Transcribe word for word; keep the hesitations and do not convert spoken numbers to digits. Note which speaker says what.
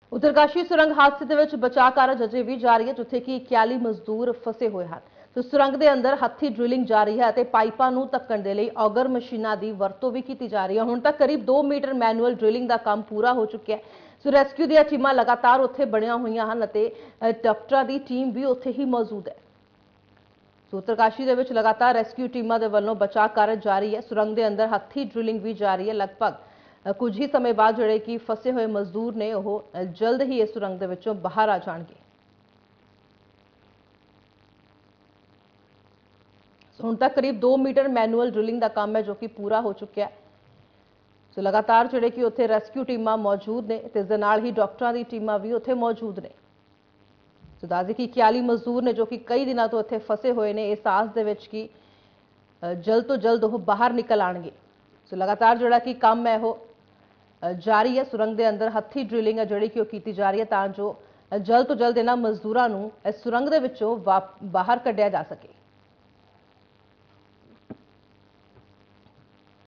Speaker 1: उत्तरकाशी सुरंग हादसे ਦੇ ਵਿੱਚ ਬਚਾਅ ਕਾਰਜ ਅਜੇ ਵੀ ਜਾਰੀ ਹੈ, ਜਿੱਥੇ ਕਿ इक्याली ਮਜ਼ਦੂਰ ਫਸੇ ਹੋਏ ਹਨ। तो सुरंग ਦੇ ਅੰਦਰ ਹੱਥੀ ਡ੍ਰਿਲਿੰਗ ਜਾਰੀ ਹੈ ਅਤੇ ਪਾਈਪਾਂ ਨੂੰ ਧੱਕਣ ਦੇ ਲਈ ਔਗਰ ਮਸ਼ੀਨਾਂ ਦੀ ਵਰਤੋਂ ਵੀ ਕੀਤੀ ਜਾ ਰਹੀ ਹੈ। ਹੁਣ ਤੱਕ ਕਰੀਬ ਦੋ ਮੀਟਰ ਮੈਨੂਅਲ ਡ੍ਰਿਲਿੰਗ ਦਾ ਕੰਮ ਪੂਰਾ ਹੋ ਚੁੱਕਿਆ ਹੈ। ਸੋ ਰੈਸਕਿਊ ਦੀਆਂ ਟੀਮਾਂ ਲਗਾਤਾਰ ਉੱਥੇ ਬਣੀਆਂ ਹੋਈਆਂ ਹਨ ਅਤੇ ਡਾਕਟਰਾਂ ਦੀ ਟੀਮ ਵੀ ਉੱਥੇ ਹੀ ਮੌਜੂਦ ਹੈ। ਸੋ उत्तरकाशी ਦੇ ਵਿੱਚ ਲਗਾਤਾਰ ਰੈਸਕਿਊ ਟੀਮਾਂ ਦੇ ਵੱਲੋਂ ਬਚਾਅ ਕਾਰਜ ਜਾਰੀ ਹੈ। ਸੁਰੰਗ ਦੇ ਅੰਦਰ ਹੱਥੀ ਡ੍ਰਿਲਿੰਗ ਵੀ ਜਾਰੀ ਹੈ। ਲਗਭਗ ਕੁਝ ਹੀ ਸਮੇਂ ਬਾਅਦ ਜਿਹੜੇ ਕਿ ਫਸੇ ਹੋਏ ਮਜ਼ਦੂਰ ਨੇ ਉਹ ਜਲਦ ਹੀ ਇਸ ਸੁਰੰਗ ਦੇ ਵਿੱਚੋਂ ਬਾਹਰ ਆ ਜਾਣਗੇ। ਹੁਣ तक करीब दो मीटर मैनुअल ड्रिलिंग का काम है जो कि पूरा हो चुका है। सो लगातार जोड़े कि उत्थे रेस्क्यू टीमां मौजूद ने ते इस दे नाल ही डॉक्टरां दी टीमां भी उत्थे मौजूद ने। सो दस कि इक्याली मजदूर ने जो कि कई दिनों तो इत्थे फसे हुए ने इस आस दे विच कि जल्द तो जल्द वो बाहर निकल आएंगे। सो लगातार जोड़ा कि काम है वो जारी है। सुरंग के अंदर हत्थी ड्रिलिंग है जिहड़ी कि वो कीती जा रही है तां जो जल्द तो जल्द इन्हां मजदूरां नूं इस सुरंग दे विचों बाहर कढिया जा सके।